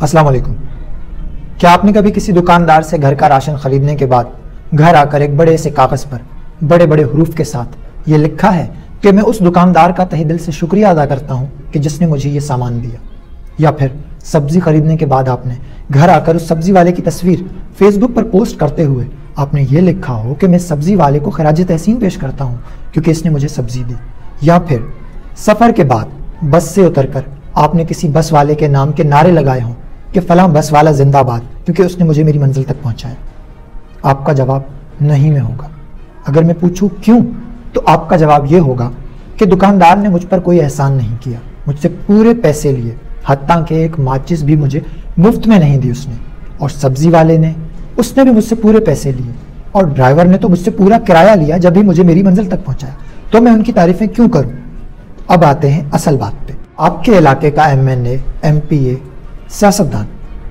अस्सलाम वालेकुम। क्या आपने कभी किसी दुकानदार से घर का राशन खरीदने के बाद घर आकर एक बड़े से कागज़ पर बड़े बड़े हरूफ के साथ ये लिखा है कि मैं उस दुकानदार का तहे दिल से शुक्रिया अदा करता हूँ कि जिसने मुझे ये सामान दिया? या फिर सब्ज़ी खरीदने के बाद आपने घर आकर उस सब्ज़ी वाले की तस्वीर फेसबुक पर पोस्ट करते हुए आपने ये लिखा हो कि मैं सब्ज़ी वाले को खराज तहसीन पेश करता हूँ क्योंकि इसने मुझे सब्ज़ी दी। या फिर सफ़र के बाद बस से उतरकर आपने किसी बस वाले के नाम के नारे लगाए हों कि फ़लाँ बस वाला जिंदाबाद क्योंकि उसने मुझे मेरी मंजिल तक पहुँचाया। आपका जवाब नहीं में होगा। अगर मैं पूछूं क्यों, तो आपका जवाब ये होगा कि दुकानदार ने मुझ पर कोई एहसान नहीं किया, मुझसे पूरे पैसे लिए, हत्ता कि एक माचिस भी मुझे मुफ्त में नहीं दी उसने। और सब्ज़ी वाले ने, उसने भी मुझसे पूरे पैसे लिए, और ड्राइवर ने तो मुझसे पूरा किराया लिया जब भी मुझे मेरी मंजिल तक पहुँचाया। तो मैं उनकी तारीफ़ें क्यों करूँ? अब आते हैं असल बात पे। आपके इलाके का MNA, MPA, सियासतदान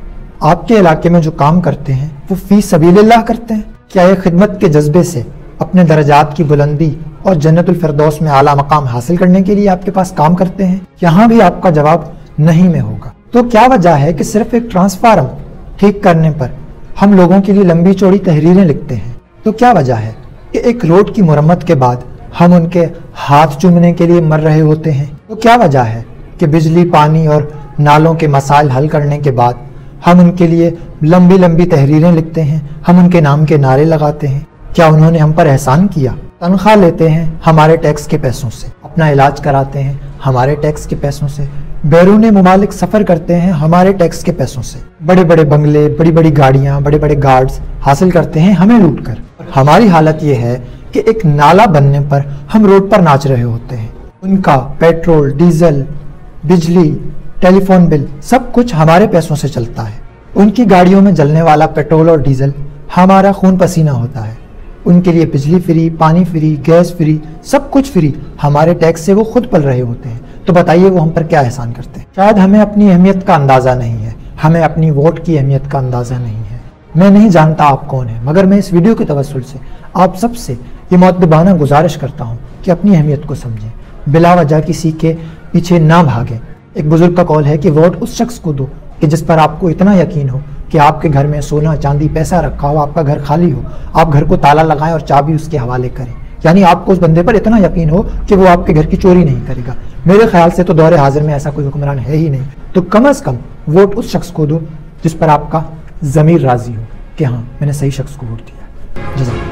आपके इलाके में जो काम करते हैं वो फी सबीलिल्लाह करते हैं? क्या ये खिदमत के जज्बे से अपने दर्जात की बुलंदी और जन्नतुल फिरदौस में आला मकाम हासिल करने के लिए आपके पास काम करते हैं? यहाँ भी आपका जवाब नहीं में होगा। तो क्या वजह है कि सिर्फ एक ट्रांसफार्म ठीक करने पर हम लोगों के लिए लंबी चौड़ी तहरीरें लिखते हैं? तो क्या वजह है कि एक रोड की मुरम्मत के बाद हम उनके हाथ चूमने के लिए मर रहे होते हैं? तो क्या वजह है कि बिजली, पानी और नालों के मसाइल हल करने के बाद हम उनके लिए लंबी लंबी तहरीरें लिखते हैं, हम उनके नाम के नारे लगाते हैं? क्या उन्होंने हम पर एहसान किया? तनख्वाह लेते हैं हमारे टैक्स के पैसों से, अपना इलाज कराते हैं हमारे टैक्स के पैसों से, बैरून मुमालिक सफ़र करते हैं हमारे टैक्स के पैसों से, बड़े बड़े बंगले, बड़ी बड़ी गाड़ियाँ, बड़े बड़े गार्ड्स हासिल करते हैं हमें लूट कर। हमारी हालत ये है कि एक नाला बनने पर हम रोड पर नाच रहे होते हैं। उनका पेट्रोल, डीजल, बिजली, टेलीफोन बिल सब कुछ हमारे पैसों से चलता है। उनकी गाड़ियों में जलने वाला पेट्रोल और डीजल हमारा खून पसीना होता है। उनके लिए बिजली फ्री, पानी फ्री, गैस फ्री, सब कुछ फ्री हमारे टैक्स से वो खुद पल रहे होते हैं। तो बताइए वो हम पर क्या एहसान करते हैं? शायद हमें अपनी अहमियत का अंदाज़ा नहीं है, हमें अपनी वोट की अहमियत का अंदाज़ा नहीं है। मैं नहीं जानता आप कौन है, मगर मैं इस वीडियो के तवस्सुल से आप सबसे ये मुअद्दबाना गुजारिश करता हूँ कि अपनी अहमियत को समझें, बिला वजह किसी के पीछे ना भागें। एक बुजुर्ग का कौल है कि वोट उस शख्स को दो कि जिस पर आपको इतना यकीन हो कि आपके घर में सोना, चांदी, पैसा रखा हो, आपका घर खाली हो, आप घर को ताला लगाएं और चाबी उसके हवाले करें। यानी आपको उस बंदे पर इतना यकीन हो कि वो आपके घर की चोरी नहीं करेगा। मेरे ख्याल से तो दौरे हाजिर में ऐसा कोई हुक्मरान है ही नहीं। तो कम अज़ कम वोट उस शख्स को दो जिस पर आपका ज़मीर राज़ी हो कि हाँ, मैंने सही शख्स को वोट दिया। जज़ाकल्लाह।